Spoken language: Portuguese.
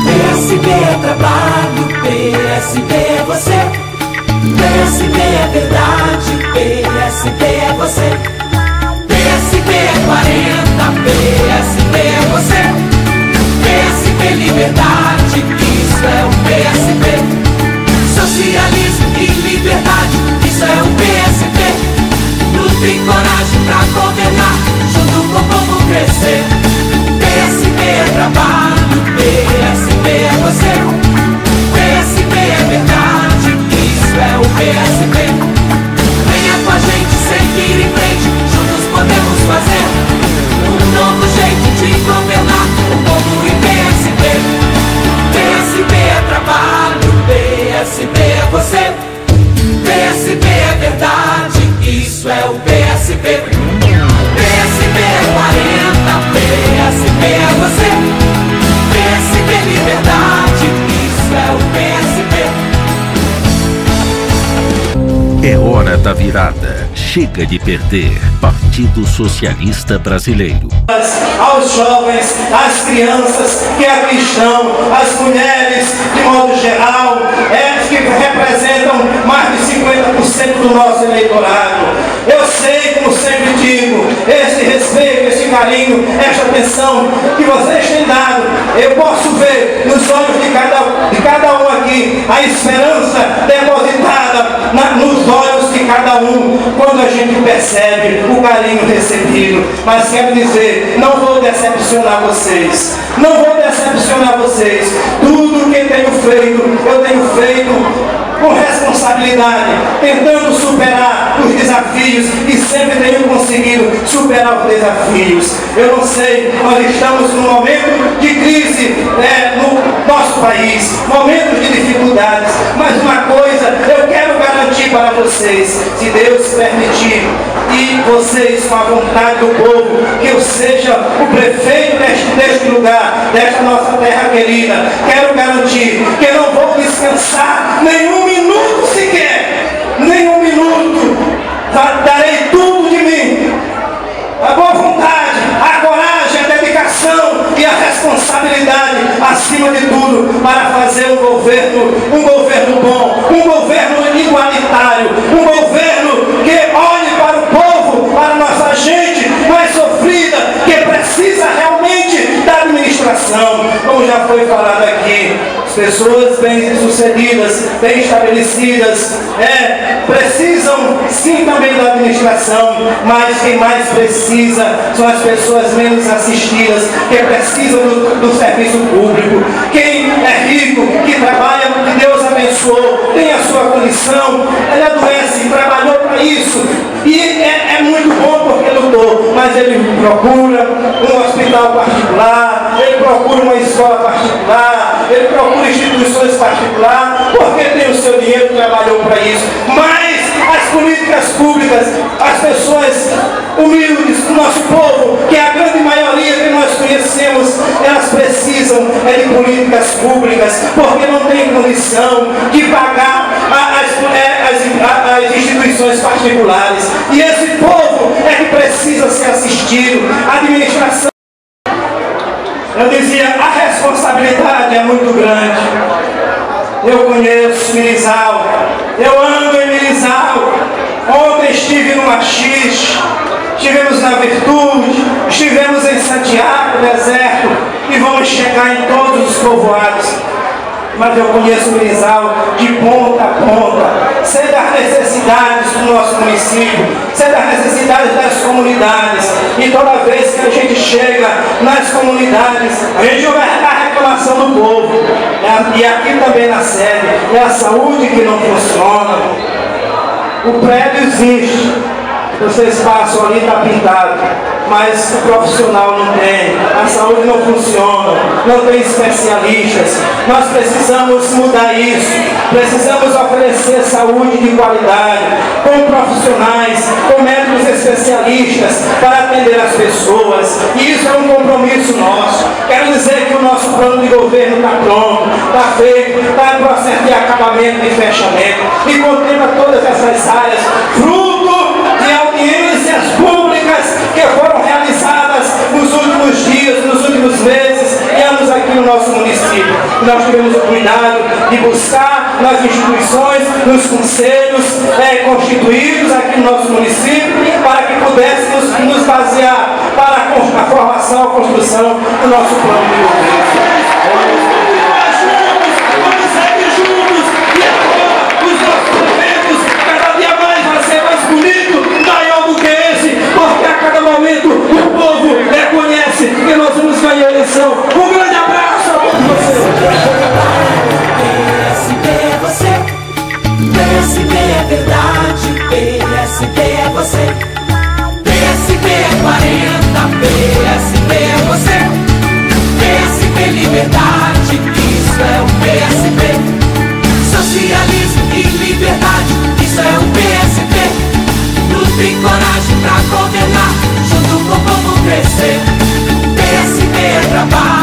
PSB é trabalho, PSB é você. PSB é verdade, PSB é você. PSB é 40, PSB é você. PSB liberdade, isso é o PSB. Socialismo e liberdade, isso é o PSB. Luta e coragem pra governar, junto com o povo crescer. PSB é trabalho, PSB é você. PSB é verdade, isso é o PSB. Venha com a gente seguir em frente, juntos podemos fazer um novo jeito de governar o povo e PSB. PSB é trabalho, PSB é você. PSB é verdade, isso é o PSB. PSB é 40, PSB é você. PSB liberdade, isso é o PSB. É hora da virada. Chega de perder. Partido Socialista Brasileiro. Aos jovens, às crianças que aqui estão, às mulheres, de modo geral, que representam mais de 50% do nosso eleitorado. Eu sei, como sempre digo, esse respeito, esse carinho, esta atenção que vocês têm dado, eu posso ver nos olhos de cada um aqui a esperança depositada nos olhos de cada um, quando a gente percebe o carinho recebido. Mas quero dizer, não vou decepcionar vocês, não vou decepcionar vocês. Tudo que eu tenho feito com responsabilidade, tentando superar os desafios e sempre tenho conseguido superar os desafios. Eu não sei, nós estamos num momento de crise no nosso país, momentos de dificuldades, mas uma coisa eu quero garantir para vocês, se Deus permitir, e vocês com a vontade do povo, que eu seja o prefeito deste lugar, desta nossa terra querida. Quero garantir que eu não vou descansar nenhum minuto sequer, nenhum minuto. Darei tudo de mim, a boa vontade, a coragem, a dedicação e a responsabilidade, acima de tudo, para fazer um governo bom, um governo igualitário, um governo que olhe para o povo, para a nossa gente mais sofrida, que precisa realmente da administração. Como já foi falado aqui, as pessoas bem-sucedidas, bem estabelecidas, precisam sim também da administração, mas quem mais precisa são as pessoas menos assistidas, que precisam do serviço público. Quem é rico, que trabalha, que Deus abençoou, tem a sua condição, ele adoece, trabalhou para isso, e é muito bom porque lutou, mas ele procura um hospital particular, ele procura uma escola particular, ele procura instituições particulares, porque tem o seu dinheiro, trabalhou para isso. Mas as políticas públicas, as pessoas humildes, o nosso povo, que é a grande maioria que nós conhecemos, elas precisam de políticas públicas, porque não tem condição de pagar as instituições particulares. E esse povo é que precisa ser assistido. A administração, eu dizia, a responsabilidade é muito grande. Eu conheço Mirizal, eu ando em Mirizal. Ontem estive no Machis, estivemos na Virtude, estivemos em Santiago, deserto, e vamos chegar em todos os povoados. Mas eu conheço o Mirizal de ponta a ponta, sei das necessidades do nosso município, sei das necessidades das comunidades, e toda vez que a gente chega nas comunidades, a gente ouve a reclamação do povo, e aqui também na sede, é a saúde que não funciona. O prédio existe, vocês passam ali, está pintado, mas o profissional não tem, a saúde não funciona, não tem especialistas. Nós precisamos mudar isso, precisamos oferecer saúde de qualidade, com profissionais, com médicos especialistas, para atender as pessoas, e isso é um compromisso nosso. Quero dizer que o nosso plano de governo está pronto, está feito, está em processo de acabamento e fechamento, e contempla todas essas áreas, fruto de audiências públicas que foram realizadas nos últimos dias, nos últimos meses e anos aqui no nosso município. Nós tivemos o cuidado de buscar nas instituições, nos conselhos constituídos aqui no nosso município, para que pudéssemos nos basear para a formação, a construção do nosso plano de governo. O povo reconhece que nós vamos ganhar a eleição. Um grande abraço a todos vocês. PSB é você, PSB é verdade, PSB é você, PSB é 40, PSB é você, PSB liberdade, isso é o PSB, socialismo e liberdade, isso é o PSB, luta e coragem pra governar, junto com o povo crescer. PSB é trabalho.